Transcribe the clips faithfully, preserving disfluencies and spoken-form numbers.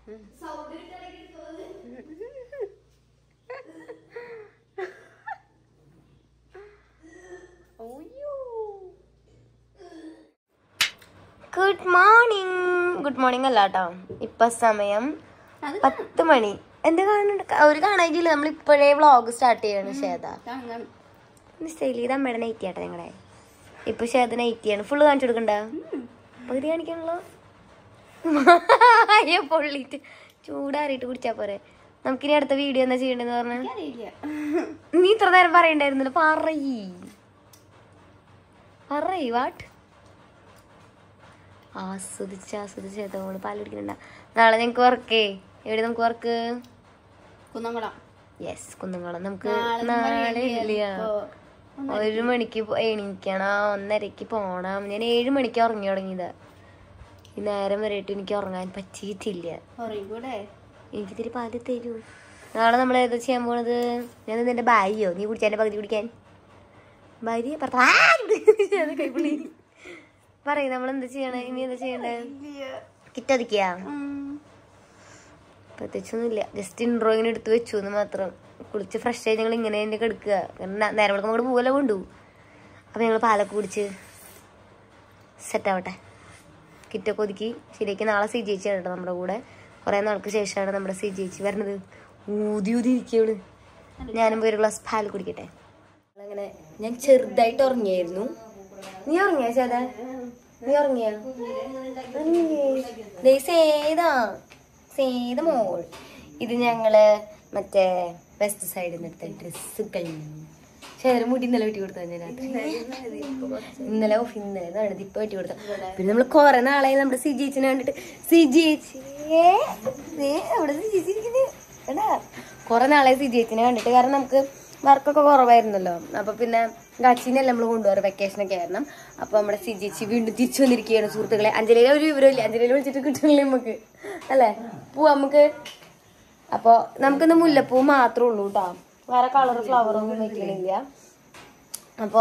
Good morning. Good morning അല്ല കേട്ടോ, ഇപ്പൊ സമയം പത്ത് മണി. എന്താ കാണുന്നുണ്ട്? ഒരു കാണാനില്ല, നമ്മൾ ഇപ്പോഴേ വ്ളോഗ് സ്റ്റാർട്ട് ചെയ്യാണ്. ശ്വേത ചെയ്ത അമ്മയുടെ നൈറ്റി ആട്ടെ ഞങ്ങളെ. ഇപ്പൊ ശ്വേത നൈറ്റിയാണ്. ഫുള്ള് കാണിച്ചു കൊടുക്കണ്ട, പകുതി കാണിക്കാണല്ലോ. അയ്യോ പൊള്ളിട്ട് ചൂടാറിയിട്ട് കുടിച്ചാ പോരെ. നമുക്കിനി അടുത്ത വീഡിയോ എന്താ ചെയ്യണ്ടെന്ന് പറഞ്ഞ നീ ഇത്ര നേരം പറയണ്ടായിരുന്നല്ലോ. പറയ് പറയ് വാട്ട്. ആസ്വദിച്ച് ആസ്വദിച്ച് നമ്മള് പാല് കുടിക്കണ്ട. നാളെ ഞങ്ങക്ക് വർക്കേ. എവിടെ നമുക്ക് വർക്ക്? കുന്നംകുളം. യെസ്, കുന്നംകുളം. നമുക്ക് നാളെ ഇല്ല, ഒരു മണിക്ക് എണീക്കണം, ഒന്നരക്ക് പോണം. ഞാൻ ഏഴ് മണിക്ക് ഉറങ്ങി തുടങ്ങിയതാ. ഈ നേരം വരെയായിട്ട് എനിക്ക് ഉറങ്ങാൻ പറ്റിയിട്ടില്ല. എനിക്ക് ഇത്തിരി പാല് തരൂ. നാളെ നമ്മൾ ഏതാ ചെയ്യാൻ പോണത്? ഞാൻ നിന്റെ ഭാര്യയോ? നീ കുടിച്ചാൻ്റെ പകുതി കുടിക്കാൻ ഭാര്യ കൈപ്പുള്ളി പറയും. നമ്മൾ എന്താ ചെയ്യണേ? ഇനി എന്താ ചെയ്യണ്ടേ? കിറ്റതിക്കാ പ്രത്യേകിച്ചൊന്നുമില്ല, ജസ്റ്റ് ഇൻട്രോ ഇങ്ങനെ എടുത്ത് വെച്ചു എന്ന് മാത്രം. കുളിച്ച് ഫ്രഷ് ആയി ഞങ്ങൾ ഇങ്ങനെ തന്നെ കിടക്കുക. നേരം വിളക്കുമ്പോൾ അങ്ങോട്ട് പൂവെല്ലാം കൊണ്ടുപോകും. അപ്പം ഞങ്ങൾ പാലൊക്കെ കുടിച്ച് സെറ്റാവട്ടെ. കിറ്റൊക്കെ ഒതുക്കി ശരിയാക്കി. നാളെ സി ജി ചേച്ചി കേട്ടോ നമ്മുടെ കൂടെ. കുറേ നാൾക്ക് ശേഷമാണ് നമ്മുടെ സി ജി ചേച്ചി വരണത്. ഊതി ഊതി ഇരിക്കുകയാണ്. ഞാനും പോയി ഒരു ഗ്ലാസ് പാൽ കുടിക്കട്ടെ. അങ്ങനെ ഞാൻ ചെറുതായിട്ട് ഉറങ്ങിയായിരുന്നു. നീ ഉറങ്ങിയാ ചേത? നീ ഉറങ്ങിയാ? സേതാ സേത മോൾ. ഇത് ഞങ്ങള് മറ്റേ വെസ്റ്റ് സൈഡിൽ നിന്ന് എടുത്ത ഡ്രസ്സ് കഴിഞ്ഞു. ശേഖര മുടി ഇന്നലെ വെട്ടി കൊടുത്തു. ഞാൻ രാത്രി ഇന്നലെ ഓഫ് ഇന്നലെ നടത്തി ഇപ്പൊ വെട്ടി കൊടുത്ത. പിന്നെ നമ്മള് കൊറേ നാളായി നമ്മുടെ സി ചേച്ചിനെ കണ്ടിട്ട്. സി ചേച്ചിയെ അവിടെ സി ചേച്ചി ഇരിക്കുന്നത് കൊറേ നാളായി സി ചേച്ചിനെ കണ്ടിട്ട്. കാരണം നമുക്ക് വർക്കൊക്കെ കുറവായിരുന്നല്ലോ. അപ്പൊ പിന്നെ ഗാച്ചിനെല്ലാം നമ്മൾ കൊണ്ടുപോകാറ് വെക്കേഷനൊക്കെ ആയിരുന്നു. അപ്പൊ നമ്മുടെ സി ചേച്ചി വീണ്ടും തിരിച്ചു വന്നിരിക്കുകയാണ്. സുഹൃത്തുക്കളെ, അഞ്ജലിയിലെ ഒരു വിവരമില്ല. അഞ്ജലിയിൽ വിളിച്ചിട്ട് കിട്ടണില്ലേ നമുക്ക്? അല്ലേ, പോവാ നമുക്ക്. അപ്പൊ നമുക്കിന്ന് മുല്ലപ്പൂ മാത്രമേ ഉള്ളൂ കേട്ടോ, വേറെ കളർ ഫ്ലവറൊന്നും വെക്കണില്ല. അപ്പൊ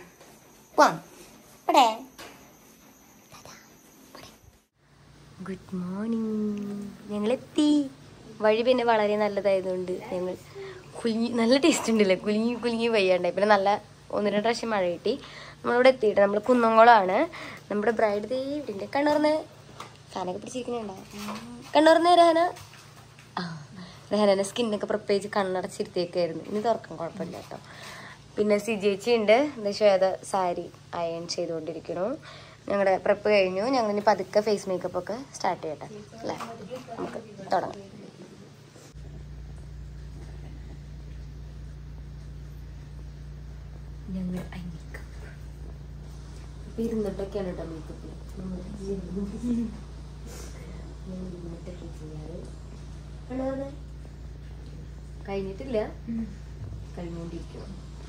ഗുഡ് മോർണിംഗ്. ഞങ്ങളെത്തി. വഴി പിന്നെ വളരെ നല്ലതായതുകൊണ്ട് ഞങ്ങൾ കുലുങ്ങി. നല്ല ടേസ്റ്റ് ഉണ്ടല്ലേ, കുലുങ്ങി കുലുങ്ങി വയ്യാണ്ടായി. പിന്നെ നല്ല ഒന്ന് രണ്ട് പ്രാവശ്യം മഴ കിട്ടി. നമ്മളിവിടെ എത്തിയിട്ട് നമ്മൾ കുന്നംകുളമാണ്. നമ്മുടെ ബ്രൈഡ് ദേവിന്റെ കണ്ണൂർന്ന് ഫാനൊക്കെ പിടിച്ചിരിക്കുന്നുണ്ടോ? കണ്ണൂർന്ന് രഹന. ആ രഹനന്റെ സ്കിന്നൊക്കെ പ്രത്യേകിച്ച് കണ്ണടച്ചിരുത്തിയൊക്കെയായിരുന്നു. ഇനി തുറക്കാൻ കുഴപ്പമില്ല കേട്ടോ. പിന്നെ സി ചേച്ചി ഉണ്ട്. ശ്വേത സാരി അയൺ ചെയ്തുകൊണ്ടിരിക്കണു. ഞങ്ങളുടെ പ്രെപ്പ് കഴിഞ്ഞു. ഞങ്ങൾ ഇനി പതുക്കെ ഫേസ് മേക്കപ്പ് ഒക്കെ സ്റ്റാർട്ട് ചെയ്യട്ടെ അല്ലേ? നമുക്ക് തുടങ്ങാം. ഞങ്ങൾ മേക്കപ്പ് ഇരുന്നിട്ടൊക്കെയാണ് കേട്ടോ മേക്കപ്പ് ഇരുന്നിട്ടൊക്കെ ചെയ്യാറ്. കഴിഞ്ഞിട്ടില്ല, കഴിഞ്ഞോണ്ടിരിക്കണം.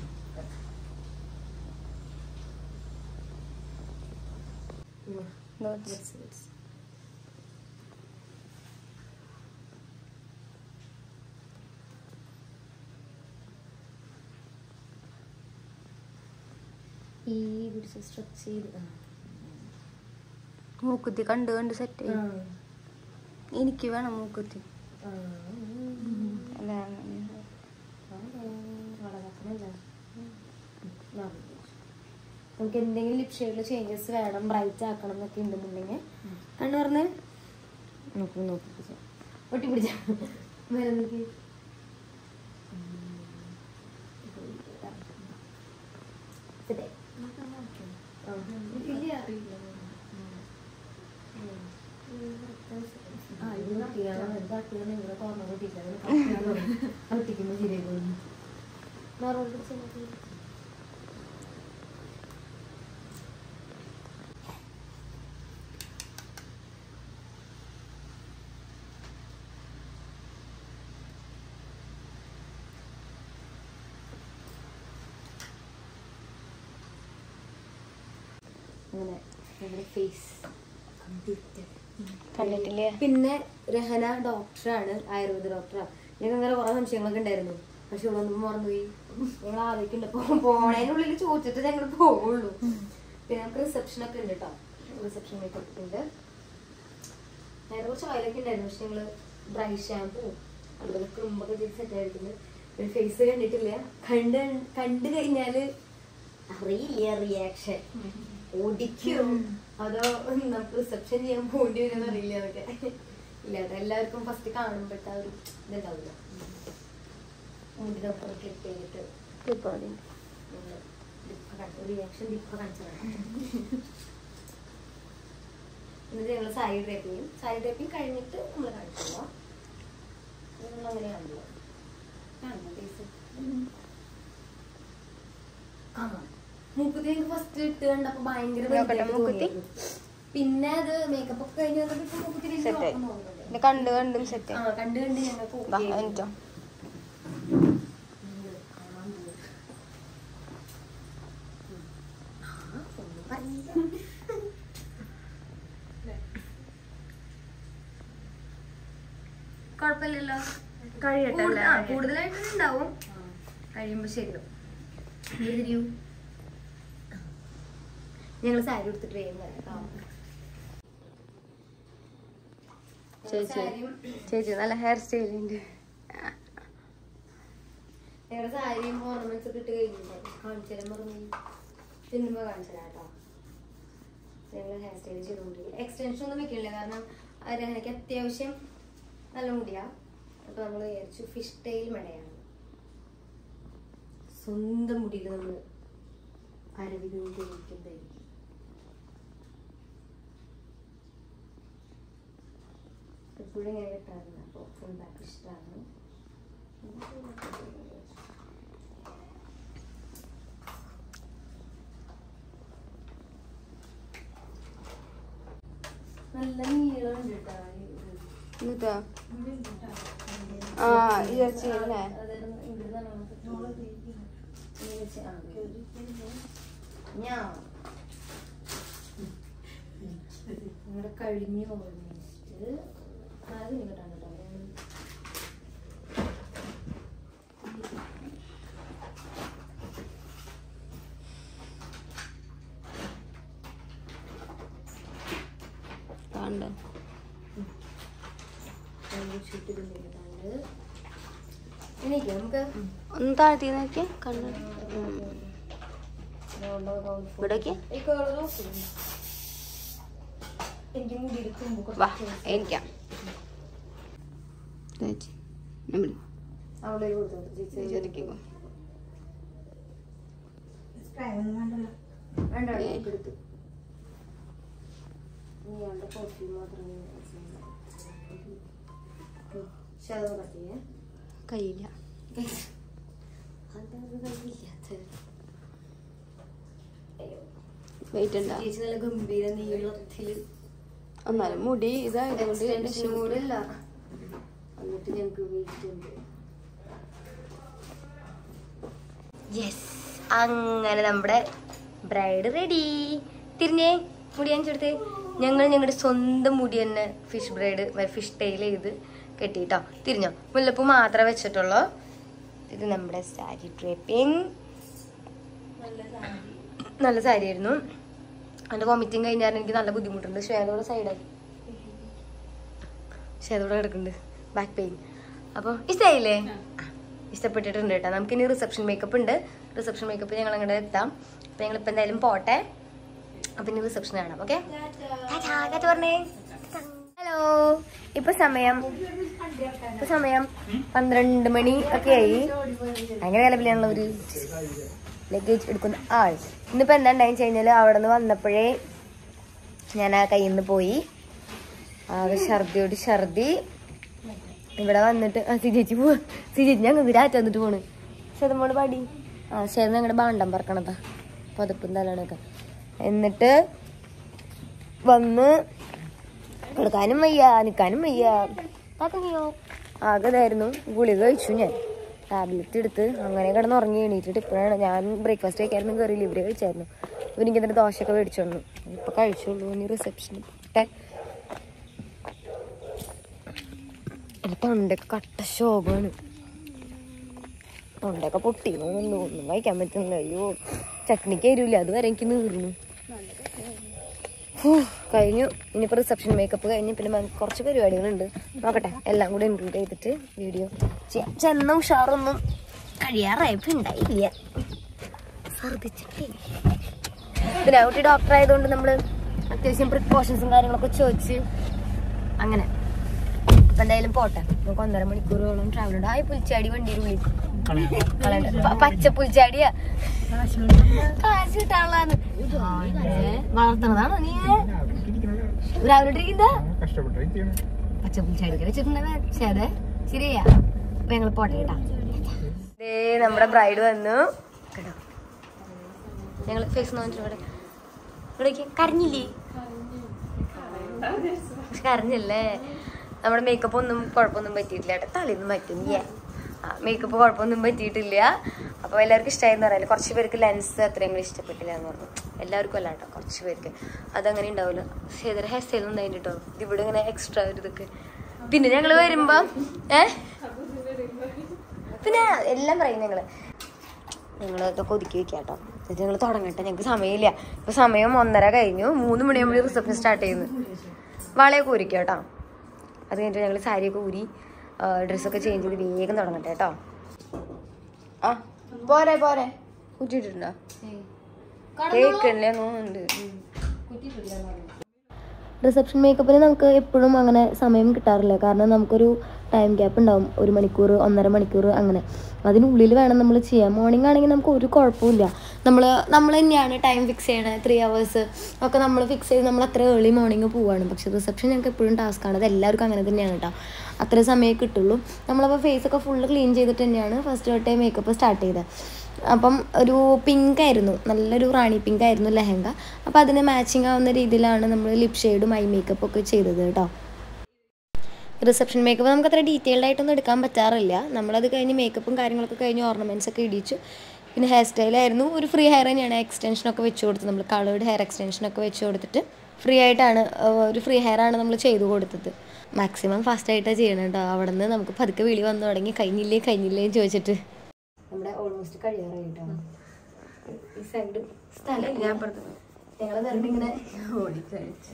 ഈ പിടിച്ച് സ്ട്രെച്ച് ചെയ്ത് മൂക്കുത്തി കണ്ട് കണ്ട് സെറ്റ് ചെയ്യും. എനിക്ക് വേണം മൂക്കുത്തി. നമുക്ക് എന്തെങ്കിലും ലിപ് ഷെയ്ഡിൽ ചേഞ്ചസ് വേണം, ബ്രൈറ്റ് ആക്കണം എന്നൊക്കെ ഉണ്ടെന്നുണ്ടെങ്കിൽ കണ്ണു പറഞ്ഞ് നോക്കി നോക്കി ഒട്ടി പിടിച്ച നോക്കി കണ്ടിട്ടില്ലേ? പിന്നെ രഹന ഡോക്ടറാണ്, ആയുർവേദ ഡോക്ടറാണ്. ഞങ്ങൾക്ക് അങ്ങനെ കുറെ സംശയങ്ങളൊക്കെ ഉണ്ടായിരുന്നു. പക്ഷെ ഇവിടെ ഒന്നും മറന്നുപോയി. ഞങ്ങൾ ആദ്യമൊക്കെ പോണേനുള്ളിൽ ചോദിച്ചിട്ട് ഞങ്ങൾ പോവുള്ളൂ. പിന്നെ നമുക്ക് റിസപ്ഷൻ ഒക്കെ ഉണ്ട് കേട്ടോ. റിസപ്ഷൻ മേക്കപ്പ് ഉണ്ട്. നേരെ കുറച്ച് ഓയിലൊക്കെ ഉണ്ടായിരുന്നു. പക്ഷെ ഞങ്ങള് ഡ്രൈ ഷാമ്പൂ അതുപോലെ ക്രിമ്പൊക്കെ ചെയ്ത് സെറ്റ് ആയിരിക്കുന്നത്. ഒരു ഫേസ് കണ്ടിട്ടില്ല. കണ്ട് കണ്ടു കഴിഞ്ഞാല് അറിയില്ല റിയാക്ഷൻ ഓടിക്കും അതോ നമുക്ക് റിസപ്ഷൻ ചെയ്യാൻ പോകേണ്ടി വരുമെന്ന് അറിയില്ല. അതൊക്കെ ഇല്ലാതെ എല്ലാവർക്കും ഫസ്റ്റ് കാണുമ്പോഴത്തെ ഒരു ഇതുണ്ടാവില്ല. മുടിനൊപ്പം ക്ലിപ്പ് ചെയ്തിട്ട് റിയാക്ഷൻ ഇപ്പൊ കാണിച്ചതാണ്. എന്നിട്ട് ഞങ്ങൾ സാരി ഡ്രേപ്പ് ചെയ്യും. സാരി ഡ്രേപ്പിങ് കഴിഞ്ഞിട്ട് നമ്മൾ കാണിച്ചല്ലോ. നിങ്ങൾ അങ്ങനെ കാണുമല്ലോ. മൂക്കുത്തി ഫസ്റ്റ് ഇട്ട് കണ്ടപ്പോ ഭയങ്കര പിന്നെ അത് മേക്കപ്പ് ഒക്കെ കഴിഞ്ഞ് കണ്ട് കണ്ടും സെറ്റ് ആ കണ്ട് കണ്ട് ഞങ്ങൾക്ക് കുഴപ്പമില്ലല്ലോ. കഴിയട്ടെ. കൂടുതലായിട്ട് ഉണ്ടാവും. കഴിയുമ്പോ ശരിയോ ഞങ്ങൾ സാരി എടുത്തിട്ട് വേഗം വരാം. ചേച്ചി ചേച്ചി നല്ല ഹെയർ സ്റ്റൈൽ ഉണ്ട്. ഞങ്ങളുടെ സാരിയും ഓർണമെന്റ്സ് ഒക്കെ ഇട്ട് കഴിഞ്ഞിട്ടുണ്ടാവും. കാണിച്ചാലും പറഞ്ഞു തിന്നുമ്പോ കാണിച്ചാൽ കേട്ടോ. ഞങ്ങൾ ഹെയർ സ്റ്റൈൽ ചെയ്തുകൊണ്ടിരിക്കും. എക്സ്റ്റൻഷൻ ഒന്നും വെക്കില്ല. കാരണം എനിക്ക് അത്യാവശ്യം നല്ല മുടിയാ. അപ്പൊ നമ്മൾ വിചാരിച്ചു ഫിഷ് ടൈൽ മടയാണ്. സ്വന്തം മുടിയിൽ നമ്മൾ അരവിക്കുന്നതായിരിക്കും. എപ്പോഴും ഇങ്ങനെ കിട്ടാറുണ്ട്. അപ്പോൾ ഫുൾ ബാക്ക് ഇഷ്ടമാണ്. നല്ല നീളമുണ്ട് കേട്ടോ. ആ ഇയർച്ചയല്ലേ ഞാൻ നിങ്ങളുടെ കഴിഞ്ഞു ഓൾമോസ്റ്റ് അത് നിങ്ങട്ടാണ് കേട്ടോ. കണ്ടോ എനിക്ക് നമുക്ക് ഒന്ന് താഴ്ത്തി നോക്കി കണ്ടു. ഇവിടേക്ക് എനിക്ക് മുടിയിൽ തുമ്പ് വാ എനിക്കാം. ചേച്ചി നമ്മൾ അവളെ കൊടുത്തു ചെറുക്കിക്കോ. എടുത്തു നീയാളുടെ കോഫി മാത്രമേ ശതം കട്ടിയേ കഴിയില്ല. വെയിറ്റ് ഉണ്ടോ? ചേച്ചി നല്ല ഗംഭീര നീളത്തില് എന്നാലും മുടി ഇതായതുകൊണ്ട് കൂടില്ല. എന്നിട്ട് ഞങ്ങക്ക് വെയിറ്റ് ഉണ്ട്. യെസ്, അങ്ങനെ നമ്മുടെ ബ്രൈഡ് റെഡി. തിരിഞ്ഞേ മുടി അഞ്ചെടുത്ത് ഞങ്ങൾ ഞങ്ങളുടെ സ്വന്തം മുടി തന്നെ ഫിഷ് ബ്രൈഡ് ഫിഷ് ടൈൽ ചെയ്ത് കെട്ടിട്ടോ. തിരിഞ്ഞോ, മുല്ലപ്പൂ മാത്രമേ വെച്ചിട്ടുള്ളൂ. ഇത് നമ്മുടെ സാരി ഡ്രേപ്പിംഗ്. നല്ല സാരി ആയിരുന്നു. അതിന്റെ വോമിറ്റിങ് കഴിഞ്ഞാൽ എനിക്ക് നല്ല ബുദ്ധിമുട്ടുണ്ട്. ശ്വേതോടെ സൈഡായി ശ്വേതോടെ കിടക്കുന്നുണ്ട് ബാക്ക് പെയിൻ. അപ്പോൾ ഇഷ്ടമായില്ലേ? ഇഷ്ടപ്പെട്ടിട്ടുണ്ട് കേട്ടോ. നമുക്കിനി റിസപ്ഷൻ മേക്കപ്പ് ഉണ്ട്. റിസപ്ഷൻ മേക്കപ്പ് ഞങ്ങൾ അങ്ങോട്ട് എത്താം. അപ്പം ഞങ്ങളിപ്പോൾ എന്തായാലും പോട്ടെ. അപ്പം ഇനി റിസപ്ഷൻ കാണാം. ഓക്കെ, പറഞ്ഞേ ഹലോ. ഇപ്പൊ സമയം ഇപ്പൊ സമയം പന്ത്രണ്ട് മണി ഒക്കെ ആയി. ഭയങ്കര നിലവിലാണല്ലോ ഒരു ലഗേജ് എടുക്കുന്ന ആൾ. ഇന്നിപ്പോ എന്താ ഉണ്ടായെന്ന് വെച്ച് കഴിഞ്ഞാൽ അവിടെ നിന്ന് വന്നപ്പോഴേ ഞാൻ ആ കയ്യിൽ നിന്ന് പോയി. ആകെ ഛർദിയോട് ഛർദി. ഇവിടെ വന്നിട്ട് ആ സിജേച്ചി പോവാ. സിജേച്ചി ഞങ്ങൾക്ക് രാറ്റ് വന്നിട്ട് പോണ്. ശതമോട് പാടി. ആ ശരി, ഞങ്ങളുടെ ബാണ്ടം പറക്കണതാ പതപ്പും തലാണൊക്കെ. എന്നിട്ട് വന്ന് എടുക്കാനും വയ്യ നിൽക്കാനും വയ്യ. താത്തങ്ങിയോ ആകെ ഇതായിരുന്നു. ഗുളിക കഴിച്ചു ഞാൻ. ടാബ്ലറ്റ് എടുത്ത് അങ്ങനെ കിടന്ന് ഉറങ്ങി എണീറ്റിട്ട് ഇപ്പോഴാണ് ഞാൻ ബ്രേക്ക്ഫാസ്റ്റ് കഴിക്കായിരുന്നു. കയറിയില്ല, ഇവര് കഴിച്ചായിരുന്നു. ഇവരെനിക്ക് എന്നിട്ട് ദോശയൊക്കെ മേടിച്ചു തന്നു. ഇപ്പൊ കഴിച്ചുള്ളൂ. ഇനി റിസപ്ഷന് പോട്ടെ. എൻ്റെ തൊണ്ടയൊക്കെ കട്ട ശോകമാണ്. തൊണ്ടയൊക്കെ പൊട്ടിയെന്നൊന്നും ഒന്നും കഴിക്കാൻ പറ്റുന്നില്ല. അയ്യോ, ചട്നിക്ക് തരൂല. അതുവരെ എനിക്ക് നീറുന്നു. കഴിഞ്ഞു. ഇനിയിപ്പോൾ റിസപ്ഷൻ മേക്കപ്പ് കഴിഞ്ഞ് പിന്നെ കുറച്ച് പരിപാടികളുണ്ട്. നോക്കട്ടെ, എല്ലാം കൂടെ ഇൻക്ലൂഡ് ചെയ്തിട്ട് വീഡിയോ ചെയ്യാം. ചെന്ന ഉഷാറൊന്നും കഴിയാറായപ്പോൾ ഉണ്ടായില്ല, ഛർദ്ദിച്ചിട്ടേ. പിന്നെ കുട്ടി ഡോക്ടർ ആയതുകൊണ്ട് നമ്മൾ അത്യാവശ്യം പ്രിക്കോഷൻസും കാര്യങ്ങളൊക്കെ ചോദിച്ച് അങ്ങനെ. അപ്പം എന്തായാലും പോട്ടെ, നമുക്ക് ഒന്നര മണിക്കൂറോളം ട്രാവൽ ഉണ്ട്. ആ പുൽച്ചാടി വണ്ടിയിൽ ഉള്ളിൽ പച്ച പുൽച്ചാടിയാ, കാശ് കിട്ടാനുള്ളതാണ്. വളർത്തണതാണോ നീ രാവിലെ ഇട്ടിരിക്കുന്ന പച്ച പുൽച്ചാടി വെച്ചിട്ടുണ്ടേ? ശരി ശരിയാ. അപ്പൊ ഞങ്ങൾ പോട്ടെ കേട്ടാ. ദേ നമ്മുടെ ബ്രൈഡ് വന്നു കേട്ടോ. ഞങ്ങൾ ഫേസ് നോക്കിട്ട് ഇവിടേക്ക് കരഞ്ഞില്ലേ? കരഞ്ഞല്ലേ? നമ്മുടെ മേക്കപ്പ് ഒന്നും കുഴപ്പമൊന്നും പറ്റിയിട്ടില്ല കേട്ടോ. തലേന്നും പറ്റും. ആ മേക്കപ്പ് കുഴപ്പമൊന്നും പറ്റിയിട്ടില്ല. അപ്പോൾ എല്ലാവർക്കും ഇഷ്ടമായെന്ന് പറയാല്ലേ. കുറച്ച് പേർക്ക് ലെൻസ് അത്രയും കൂടി ഇഷ്ടപ്പെട്ടില്ല എന്ന് പറഞ്ഞു. എല്ലാവർക്കും അല്ല കേട്ടോ, കുറച്ച് പേർക്ക് അതങ്ങനെ ഉണ്ടാവില്ല. സേതര ഹെയർ സ്റ്റൈലും ഉണ്ടായിട്ട് കേട്ടോ. ഇവിടെ ഇങ്ങനെ എക്സ്ട്രാ ഒരു ഇതൊക്കെ. പിന്നെ ഞങ്ങൾ വരുമ്പം ഏഹ് പിന്നെ എല്ലാം പറയും ഞങ്ങൾ ഞങ്ങൾ ഇതൊക്കെ ഒതുക്കി വെക്കാം കേട്ടോ. എന്നിട്ട് ഞങ്ങൾ തുടങ്ങട്ടെ, ഞങ്ങൾക്ക് സമയമില്ല. ഇപ്പം സമയം ഒന്നര കഴിഞ്ഞു. മൂന്ന് മണിയാകുമ്പോൾ റിസപ്ഷൻ സ്റ്റാർട്ട് ചെയ്യുന്നു. വളയൊക്കെ ഊരിക്കാം കേട്ടോ. അത് കഴിഞ്ഞിട്ട് ഞങ്ങൾ സാരിയൊക്കെ ഊരി ഡ്രസ്സൊക്കെ ചേഞ്ച് ചെയ്ത് വേഗം തുടങ്ങട്ടെ കേട്ടോ. ആ പോരെ പോരെ കുറ്റിട്ടുണ്ടോ? കേൾക്കണില്ലേ? ഉണ്ട്. റിസപ്ഷൻ മേക്കപ്പിന് നമുക്ക് എപ്പോഴും അങ്ങനെ സമയം കിട്ടാറില്ല. കാരണം നമുക്കൊരു ടൈം ഗ്യാപ്പ് ഉണ്ടാവും, ഒരു മണിക്കൂർ ഒന്നര മണിക്കൂർ അങ്ങനെ. അതിനുള്ളിൽ വേണം നമ്മൾ ചെയ്യാം. മോർണിംഗ് ആണെങ്കിൽ നമുക്ക് ഒരു കുഴപ്പമില്ല. നമ്മൾ നമ്മൾ തന്നെയാണ് ടൈം ഫിക്സ് ചെയ്യണത്. ത്രീ അവേഴ്സ് ഒക്കെ നമ്മൾ ഫിക്സ് ചെയ്ത് നമ്മൾ അത്ര ഏർലി മോർണിംഗ് പോവുകയാണ്. പക്ഷേ റിസപ്ഷൻ ഞങ്ങൾക്ക് എപ്പോഴും ടാസ്ക്കാണ്. അത് എല്ലാവർക്കും അങ്ങനെ തന്നെയാണ് കേട്ടോ. അത്ര സമയമേ കിട്ടുള്ളൂ. നമ്മളപ്പോൾ ഫേസൊക്കെ ഫുള്ള് ക്ലീൻ ചെയ്തിട്ട് തന്നെയാണ് ഫസ്റ്റ് തൊട്ടേ മേക്കപ്പ് സ്റ്റാർട്ട് ചെയ്തത്. അപ്പം ഒരു പിങ്ക് ആയിരുന്നു, നല്ലൊരു റാണി പിങ്ക് ആയിരുന്നു ലെഹങ്ക. അപ്പോൾ അതിന് മാച്ചിങ് ആവുന്ന രീതിയിലാണ് നമ്മൾ ലിപ് ഷെയ്ഡും ഐ മേക്കപ്പ് ഒക്കെ ചെയ്തത് കേട്ടോ. റിസപ്ഷൻ മേക്കപ്പ് നമുക്ക് അത്ര ഡീറ്റെയിൽഡ് ആയിട്ടൊന്നും എടുക്കാൻ പറ്റാറില്ല. നമ്മളത് കഴിഞ്ഞ് മേക്കപ്പും കാര്യങ്ങളൊക്കെ കഴിഞ്ഞ് ഓർണമെൻറ്റ്സ് ഒക്കെ ഇടിച്ചു. പിന്നെ ഹെയർ സ്റ്റൈലായിരുന്നു, ഒരു ഫ്രീ ഹെയർ തന്നെയാണ്. എക്സ്റ്റൻഷനൊക്കെ വെച്ച് കൊടുത്തത്, നമ്മൾ കളേർഡ് ഹെയർ എക്സ്റ്റൻഷനൊക്കെ വെച്ച് കൊടുത്തിട്ട് ഫ്രീ ആയിട്ടാണ്, ഒരു ഫ്രീ ഹെയർ ആണ് നമ്മൾ ചെയ്തു കൊടുത്തത്. മാക്സിമം ഫാസ്റ്റായിട്ടാണ് ചെയ്യണം കേട്ടോ. അവിടെ നിന്ന് നമുക്ക് പതുക്കെ വിളി വന്നു തുടങ്ങി, കഴിഞ്ഞില്ലേ കഴിഞ്ഞില്ലേ എന്ന് ചോദിച്ചിട്ട്. നമ്മുടെ ഓൾമോസ്റ്റ് കഴിയാറായിട്ടാണ്. ഈ സൈഡ് സ്ഥലം ഞാൻ അപ്പുറത്ത് ഞങ്ങൾ വെറുതെ ഇങ്ങനെ ഓടിക്കഴിച്ചു.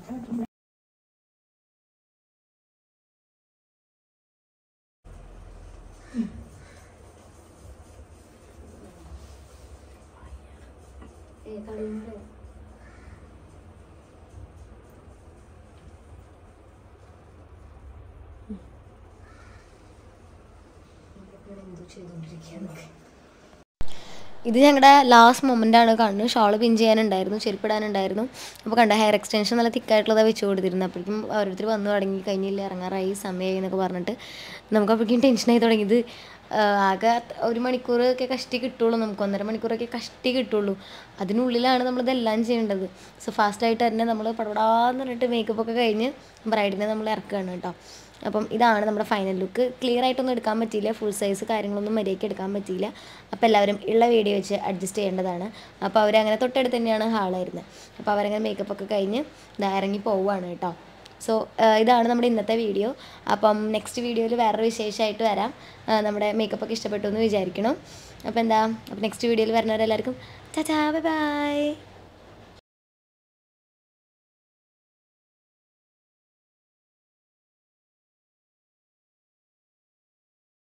ഇത് ഞങ്ങളുടെ ലാസ്റ്റ് മൊമെൻ്റാണ് കാണുന്നത്. ഷോള് പിൻ ചെയ്യാനുണ്ടായിരുന്നു, ചെരുപ്പിടാനുണ്ടായിരുന്നു. അപ്പോൾ കണ്ട ഹെയർ എക്സ്റ്റൻഷൻ നല്ല തിക്കായിട്ടുള്ളതാണ് വെച്ച് കൊടുത്തിരുന്നത്. അപ്പോഴേക്കും ഓരോരുത്തർ വന്നു തുടങ്ങി, കഴിഞ്ഞില്ല ഇറങ്ങാറായി സമയമായി എന്നൊക്കെ പറഞ്ഞിട്ട് നമുക്ക് അപ്പോഴേക്കും ടെൻഷനായി തുടങ്ങിയത്. ആകെ ഒരു മണിക്കൂറൊക്കെ കഷ്ടി കിട്ടുള്ളൂ, നമുക്ക് ഒന്നര മണിക്കൂറൊക്കെ കഷ്ടി കിട്ടുള്ളൂ. അതിനുള്ളിലാണ് നമ്മളിതെല്ലാം ചെയ്യേണ്ടത്. സോ ഫാസ്റ്റായിട്ട് തന്നെ നമ്മൾ പടപടാന്ന് പറഞ്ഞിട്ട് മേക്കപ്പൊക്കെ കഴിഞ്ഞ് ബ്രൈഡിനെ നമ്മൾ ഇറക്കുകയാണ് കേട്ടോ. അപ്പം ഇതാണ് നമ്മുടെ ഫൈനൽ ലുക്ക്. ക്ലിയർ ആയിട്ടൊന്നും എടുക്കാൻ പറ്റിയില്ല, ഫുൾ സൈസ് കാര്യങ്ങളൊന്നും മര്യാദയ്ക്ക് എടുക്കാൻ പറ്റിയില്ല. അപ്പോൾ എല്ലാവരും ഉള്ള വീഡിയോ വെച്ച് അഡ്ജസ്റ്റ് ചെയ്യേണ്ടതാണ്. അപ്പോൾ അവരങ്ങനെ തൊട്ടടുത്ത് തന്നെയാണ് ഹാളായിരുന്നത്. അപ്പോൾ അവരങ്ങനെ മേക്കപ്പൊക്കെ കഴിഞ്ഞ് ഇതാ ഇറങ്ങി പോവുകയാണ് കേട്ടോ. സോ ഇതാണ് നമ്മുടെ ഇന്നത്തെ വീഡിയോ. അപ്പം നെക്സ്റ്റ് വീഡിയോയിൽ വേറൊരു വിശേഷമായിട്ട് വരാം. നമ്മുടെ മേക്കപ്പൊക്കെ ഇഷ്ടപ്പെട്ടു എന്ന് വിചാരിക്കണം. അപ്പോൾ എന്താ, അപ്പോൾ നെക്സ്റ്റ് വീഡിയോയിൽ വരുന്നവരെല്ലാവർക്കും ടാറ്റാ ബൈ ബൈ.